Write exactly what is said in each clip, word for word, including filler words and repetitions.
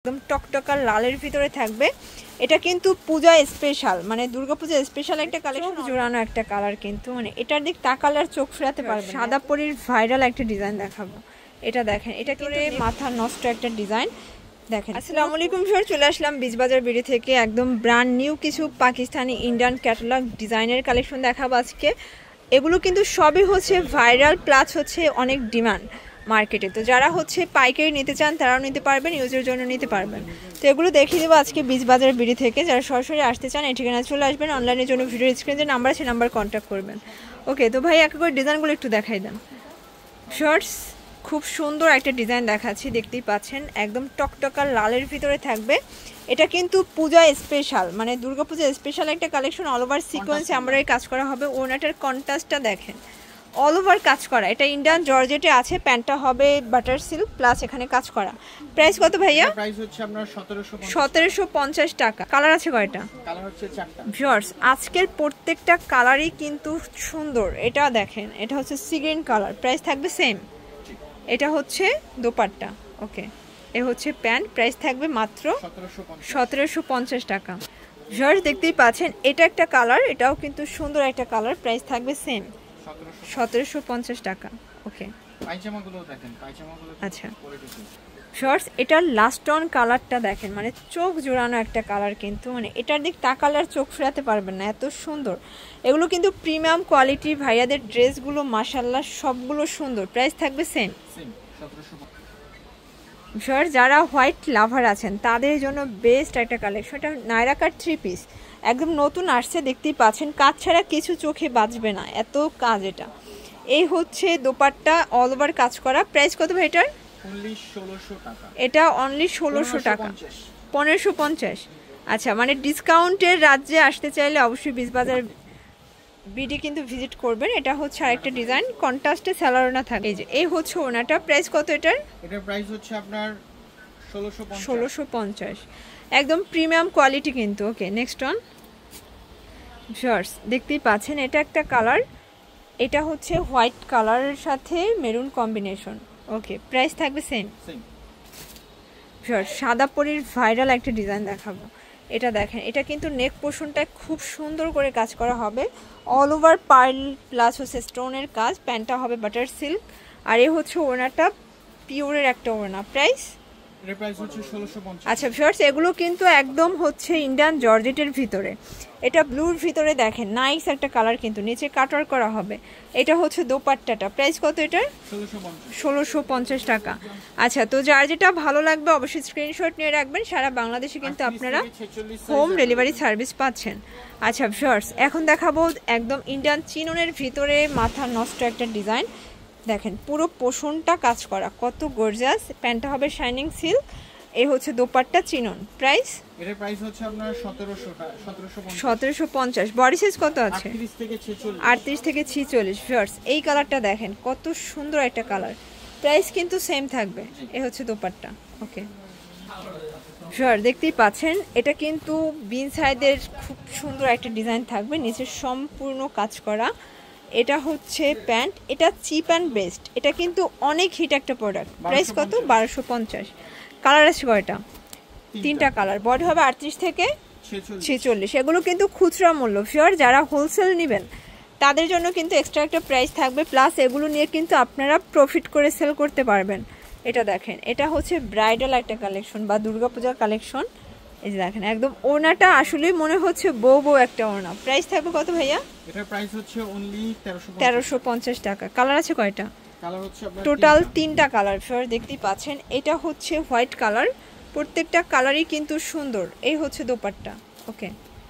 একদম টকটকা লালের ভিতরে থাকবে। এটা কিন্তু পূজা স্পেশাল, মানে দুর্গাপূজা স্পেশাল একটা কালেকশন, জোড়ানো একটা কালার, কিন্তু মানে এটার দিক তাকালে আর চোখ ফেরাতে পারবে। সাদা পরীর ভাইরাল একটা ডিজাইন দেখাবো, এটা দেখেন, এটা করে মাথা নষ্ট একটা ডিজাইন দেখেন। আসসালামু আলাইকুম স্যার, চলে আসলাম বীজবাজার বিডি থেকে একদম ব্র্যান্ড নিউ কিছু পাকিস্তানি ইন্ডিয়ান ক্যাটালগ ডিজাইনের কালেকশন দেখাবো আজকে। এগুলো কিন্তু সবই হচ্ছে ভাইরাল প্লাস হচ্ছে অনেক ডিমান্ড মার্কেটে। তো যারা হচ্ছে পাইকারি নিতে চান তারাও নিতে পারবেন, ইউজের জন্য নিতে পারবেন। তো এগুলো দেখিয়ে দেবো আজকে বীজবাজার বিডি থেকে। যারা সরাসরি আসতে চান এই ঠিকানা চলে আসবেন, অনলাইনের জন্য ভিডিও স্ক্রিনে নাম্বার আছে, নাম্বার কন্ট্যাক্ট করবেন। ওকে, তো ভাই এক করে ডিজাইনগুলো একটু দেখাই দেন। শর্টস খুব সুন্দর একটা ডিজাইন দেখাচ্ছি, দেখতেই পাচ্ছেন একদম টকটকা লালের ভিতরে থাকবে। এটা কিন্তু পূজা স্পেশাল, মানে দুর্গাপূজা স্পেশাল একটা কালেকশন। অল ওভার সিকোয়েন্সে আমরা কাজ করা হবে। ওনাটার কন্ট্রাস্টটা দেখেন, অল ওভার কাজ করা। এটা ইন্ডিয়ান জর্জেটে আছে, প্যান্টটা হবে বাটার সিল্ক প্লাস এখানে কাজ করা। প্রাইস কত ভাইয়া? প্রাইস হচ্ছে আপনার সতেরোশো পঞ্চাশ টাকা। কালার আছে কয়টা? কালার হচ্ছে চারটা। ভিউয়ার্স আজকের প্রত্যেকটা কালারই কিন্তু সুন্দর। এটা দেখেন, এটা হচ্ছে সি গ্রিন কালার, প্রাইস থাকবে সেম। এটা হচ্ছে দোপাট্টা, ওকে, এ হচ্ছে প্যান্ট, প্রাইস থাকবে মাত্র সতেরোশো পঞ্চাশ টাকা। ভিউয়ার্স দেখতেই পাচ্ছেন এটা একটা কালার, এটাও কিন্তু সুন্দর একটা কালার, প্রাইস থাকবে সেম সতেরোশো পঞ্চাশ টাকা। ওকে, পায়জামাগুলো দেখেন, পায়জামাগুলো আচ্ছা। শর্টস এটার লাস্ট অন কালারটা দেখেন, মানে চোখ জোড়ানো একটা কালার, কিন্তু মানে এটার দিক তাকালে আর চোখ ফেরাতে পারবেন না, এত সুন্দর। এগুলো কিন্তু প্রিমিয়াম কোয়ালিটি, ভাইয়াদের ড্রেসগুলো মাশাআল্লাহ সবগুলো সুন্দর, প্রাইস থাকবে সেম। শর্টস যারা হোয়াইট লাভার আছেন তাদের জন্য বেস্ট একটা কালেকশন। এটা নায়রা কাট থ্রি পিস, একদম নতুন আসছে, দেখতেই পাচ্ছেন কাজ ছাড়া কিছু চোখে বাজবে না, এত কাজ। এটা এই হচ্ছে দোপাট্টা, অল ওভার কাজ করা। প্রাইস কত ভাই এটার? এটা অনলি ষোলোশো টাকা, পনেরোশো পঞ্চাশ। আচ্ছা, মানে ডিসকাউন্টের রাজ্যে আসতে চাইলে অবশ্যই বীজবাজার বিডি কিন্তু ভিজিট করবেন। এটা হচ্ছে আরেকটা ডিজাইন, কন্ট্রাস্টে স্যালারোনা থাকে। এই যে এই হচ্ছে ওনাটা, প্রাইস কত এটার? এটার প্রাইস হচ্ছে আপনার ষোলোশো পঞ্চাশ, একদম প্রিমিয়াম কোয়ালিটি কিন্তু। ওকে, নেক্সট ওয়ান। শর্টস দেখতেই পাচ্ছেন এটা একটা কালার, এটা হচ্ছে হোয়াইট কালারের সাথে মেরুন কম্বিনেশন। ওকে, প্রাইস থাকবে সেম। শর্টস সাদা পরীর ভাইরাল একটা ডিজাইন দেখাবো, এটা দেখেন, এটা কিন্তু নেক পোর্শনটা খুব সুন্দর করে কাজ করা হবে, অল ওভার পার্ল প্লাস হচ্ছে স্টোনের কাজ। প্যান্টটা হবে বাটার সিল্ক, আর এ হচ্ছে ওড়নাটা পিওরের একটা ওড়না। প্রাইস? আচ্ছা ভিউয়ার্স, এগুলো কিন্তু একদম হচ্ছে ইন্ডিয়ান জর্জেটের ভিতরে। এটা ব্লুর ভিতরে দেখেন নাইস একটা কালার, কিন্তু নিচে কাটওয়ার্ক করা হবে। এটা হচ্ছে দোপাট্টাটা, প্রাইস কত এটার? ষোলোশো পঞ্চাশ টাকা। আচ্ছা, তো যার যেটা ভালো লাগবে অবশ্যই স্ক্রিনশট নিয়ে রাখবেন। সারা বাংলাদেশে কিন্তু আপনারা হোম ডেলিভারি সার্ভিস পাচ্ছেন। আচ্ছা ভিউয়ার্স, এখন দেখাবো একদম ইন্ডিয়ান চিননের ভিতরে মাথা নষ্ট একটা ডিজাইন দেখেন, পুরো পোষণটা কাজ করা, কত গর্জিয়াস। প্যান্টটা হবে শাইনিং সিল্ক, এই হচ্ছে দোপাট্টা চিনন। প্রাইস? এর প্রাইস হচ্ছে আপনার সতেরোশো পঞ্চাশ। বডি সাইজ কত আছে? আটত্রিশ থেকে ছিচল্লিশ। ভিউয়ার্স এই কালারটা দেখেন, কত সুন্দর একটা কালার, প্রাইস কিন্তু সেম থাকবে। এ হচ্ছে দোপাট্টা। ওকে ভিউয়ার্স দেখতেই পাচ্ছেন, এটা কিন্তু বিন সাইডের খুব সুন্দর একটা ডিজাইন থাকবে, নিচে সম্পূর্ণ কাজ করা। এটা হচ্ছে প্যান্ট, এটা চিপ অ্যান্ড বেস্ট, এটা কিন্তু অনেক হিট একটা প্রোডাক্ট। প্রাইস কত? বারোশো পঞ্চাশ। কালার আছে কয়টা? তিনটা কালার। বডি হবে আটত্রিশ থেকে ছেচল্লিশ। এগুলো কিন্তু খুচরা মূল্য। ফিওর যারা হোলসেল নেবেন তাদের জন্য কিন্তু এক্সট্রা একটা প্রাইস থাকবে, প্লাস এগুলো নিয়ে কিন্তু আপনারা প্রফিট করে সেল করতে পারবেন। এটা দেখেন, এটা হচ্ছে ব্রাইডাল একটা কালেকশন বা দুর্গাপূজার কালেকশন। এই যে দেখেন, একদম ওড়নাটা আসলে মনে হচ্ছে বউ বউ একটা ওড়না। প্রাইস থাকবে কত ভাইয়া? এটার প্রাইস হচ্ছে অনলি তেরোশো পঞ্চাশ টাকা। কালার আছে কয়টা? কালার হচ্ছে আপনার টোটাল তিনটা কালার। ফিওর দেখতেই পাচ্ছেন, এটা হচ্ছে হোয়াইট কালার, প্রত্যেকটা কালারই কিন্তু সুন্দর। এই হচ্ছে দোপাট্টা। ওকে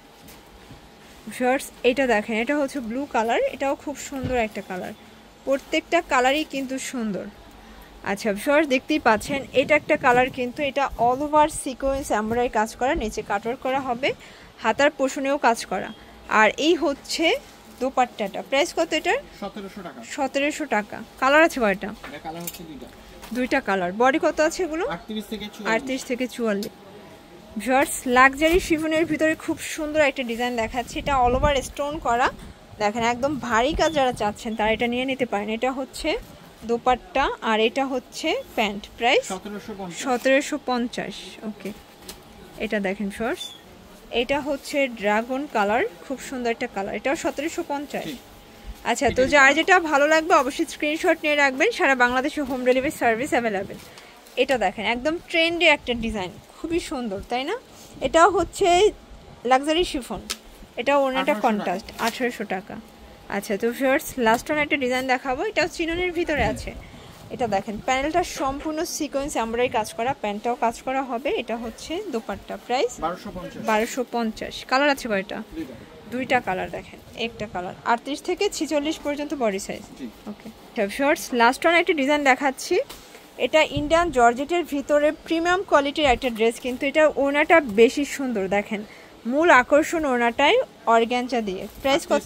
ভিউয়ার্স এটা দেখেন, এটা হচ্ছে ব্লু কালার, এটাও খুব সুন্দর একটা কালার, প্রত্যেকটা কালারই কিন্তু সুন্দর। আচ্ছা ভিউয়ার্স দেখতেই পাচ্ছেন, এটা একটা কালার, কিন্তু এটা অল ওভার সিকোয়েন্স এমব্রয়ডারি কাজ করা, নিচে কাটওয়ার্ক করা হবে, হাতার পোষণেও কাজ করা। আর এই হচ্ছে দোপাট্টাটা। প্রাইস কত এটার? সতেরোশো টাকা। সতেরোশো টাকা। কালার আছে কয়টা? কালার হচ্ছে দুইটা। দুইটা কালার। বডি কত আছে এগুলো? আটত্রিশ থেকে চুয়াল্লিশ। ভিউয়ার্স লাক্সারি শিফনের ভিতরে খুব সুন্দর একটা ডিজাইন দেখাচ্ছে, এটা অল ওভার স্টোন করা দেখেন, একদম ভারী কাজ যারা চাচ্ছেন তারা এটা নিয়ে নিতে পারেন। এটা হচ্ছে দোপাট্টা, আর এটা হচ্ছে প্যান্ট। প্রাইস সতেরোশো পঞ্চাশ। সতেরোশো পঞ্চাশ। ওকে, এটা দেখেন শর্টস, এটা হচ্ছে ড্রাগন কালার, খুব সুন্দর একটা কালার, এটাও সতেরোশো পঞ্চাশ। আচ্ছা, তো যার যেটা ভালো লাগবে অবশ্যই স্ক্রিনশট নিয়ে রাখবেন, সারা বাংলাদেশে হোম ডেলিভারি সার্ভিস অ্যাভেলেবেল। এটা দেখেন একদম ট্রেন্ডি একটা ডিজাইন, খুবই সুন্দর তাই না? এটাও হচ্ছে লাক্সারি শিফন, এটা ওনাটা কন্ট্রাস্ট, আঠেরোশো টাকা। আচ্ছা, তো ভিউয়ার্স লাস্ট ওয়ান একটা ডিজাইন দেখাবো, এটাও চিননের ভিতরে আছে। এটা দেখেন প্যানেলটা সম্পূর্ণ সিকোয়েন্স এমব্রয়ডারি কাজ করা, প্যান্টটাও কাজ করা হবে। এটা হচ্ছে দোপাট্টা, প্রাইস বারোশো পঞ্চাশ। কালার আছে কয়টা? দুইটা কালার দেখেন, একটা কালার আটত্রিশ থেকে ছিচল্লিশ পর্যন্ত body size. Okay viewers last one একটা ডিজাইন দেখাচ্ছি, এটা ইন্ডিয়ান জর্জেটের ভিতরে প্রিমিয়াম কোয়ালিটির একটা ড্রেস, কিন্তু এটা ওড়নাটা বেশি সুন্দর দেখেন, মূল আকর্ষণ ওড়নাটাই অর্গানজা দিয়ে। প্রাইস কত?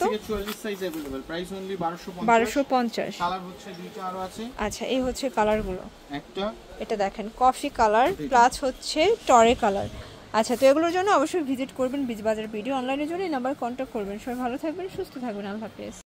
বারোশো পঞ্চাশ। আচ্ছা, এই হচ্ছে কালারগুলো, এটা দেখেন কফি কালার প্লাস হচ্ছে টরে কালার। আচ্ছা, তো এগুলোর জন্য অবশ্যই ভিজিট করবেন বিজবাজার ভিডিও অনলাইনের জন্য এই নাম্বার কন্ট্যাক্ট করবেন। সবাই ভালো থাকবেন, সুস্থ থাকবেন, আল্লাহ হাফেজ।